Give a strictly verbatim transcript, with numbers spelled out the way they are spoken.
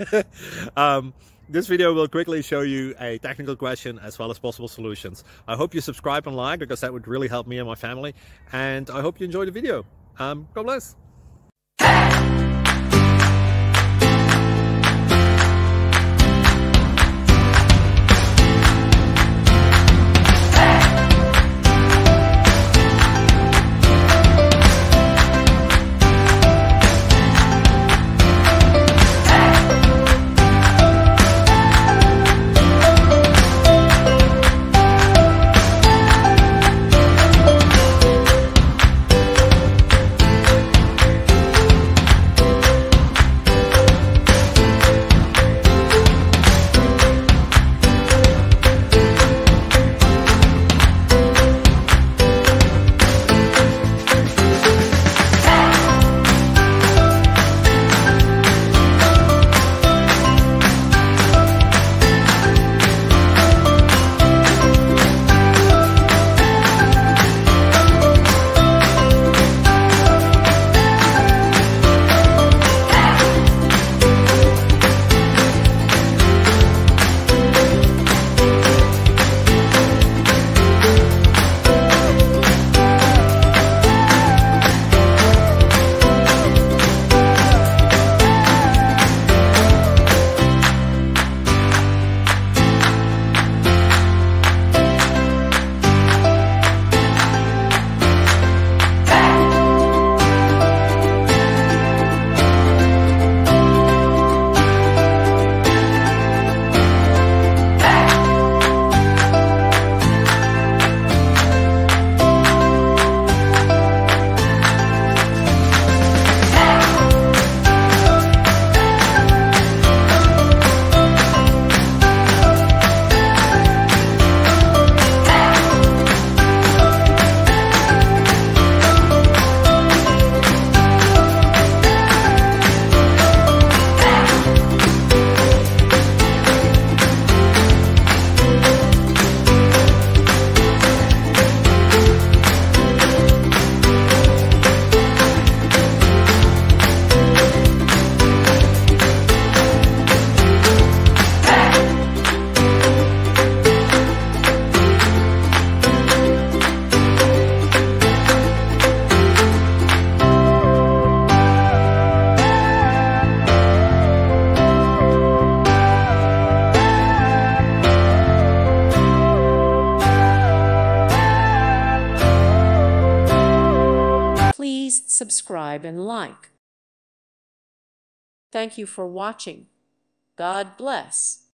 um, this video will quickly show you a technical question as well as possible solutions. I hope you subscribe and like, because that would really help me and my family. And I hope you enjoy the video. Um, God bless. Please subscribe and like. Thank you for watching. God bless.